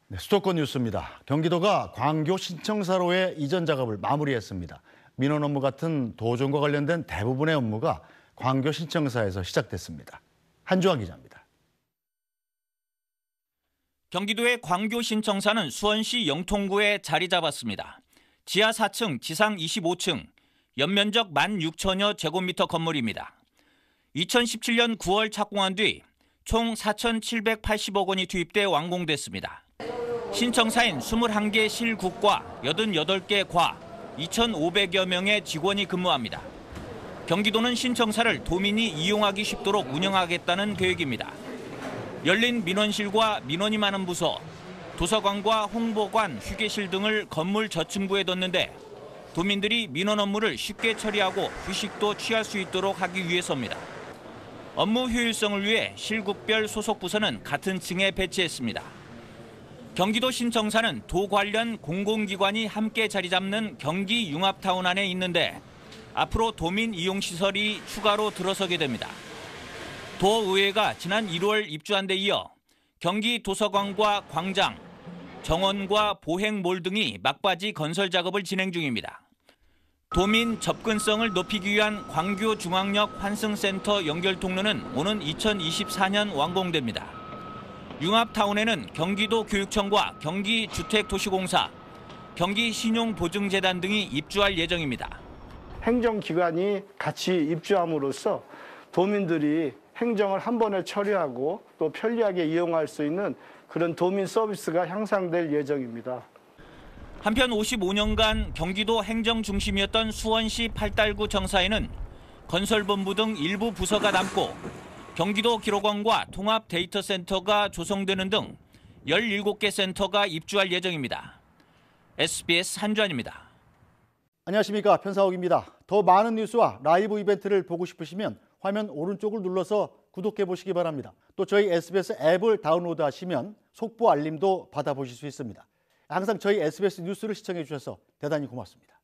네, 수도권 뉴스입니다. 경기도가 광교 신청사로의 이전 작업을 마무리했습니다. 민원 업무 같은 도정과 관련된 대부분의 업무가 광교 신청사에서 시작됐습니다. 한주환 기자입니다. 경기도의 광교 신청사는 수원시 영통구에 자리 잡았습니다. 지하 4층, 지상 25층, 연면적 16,000여 제곱미터 건물입니다. 2017년 9월 착공한 뒤 총 4,780억 원이 투입돼 완공됐습니다. 신청사인 21개 실국과 88개 과, 2,500여 명의 직원이 근무합니다. 경기도는 신청사를 도민이 이용하기 쉽도록 운영하겠다는 계획입니다. 열린 민원실과 민원이 많은 부서, 도서관과 홍보관, 휴게실 등을 건물 저층부에 뒀는데 도민들이 민원 업무를 쉽게 처리하고 휴식도 취할 수 있도록 하기 위해서입니다. 업무 효율성을 위해 실국별 소속 부서는 같은 층에 배치했습니다. 경기도 신청사는 도 관련 공공기관이 함께 자리 잡는 경기 융합타운 안에 있는데 앞으로 도민 이용시설이 추가로 들어서게 됩니다. 도의회가 지난 1월 입주한 데 이어 경기 도서관과 광장, 정원과 보행몰 등이 막바지 건설 작업을 진행 중입니다. 도민 접근성을 높이기 위한 광교 중앙역 환승센터 연결 통로는 오는 2024년 완공됩니다. 융합타운에는 경기도 교육청과 경기주택도시공사, 경기신용보증재단 등이 입주할 예정입니다. 행정기관이 같이 입주함으로써 도민들이 행정을 한 번에 처리하고 또 편리하게 이용할 수 있는 그런 도민 서비스가 향상될 예정입니다. 한편 55년간 경기도 행정 중심이었던 수원시 팔달구 정사에는 건설본부 등 일부 부서가 남고 경기도 기록원과 통합 데이터센터가 조성되는 등 17개 센터가 입주할 예정입니다. SBS 한주환입니다. 안녕하십니까, 편사옥입니다. 더 많은 뉴스와 라이브 이벤트를 보고 싶으시면 화면 오른쪽을 눌러서 구독해 보시기 바랍니다. 또 저희 SBS 앱을 다운로드하시면 속보 알림도 받아보실 수 있습니다. 항상 저희 SBS 뉴스를 시청해 주셔서 대단히 고맙습니다.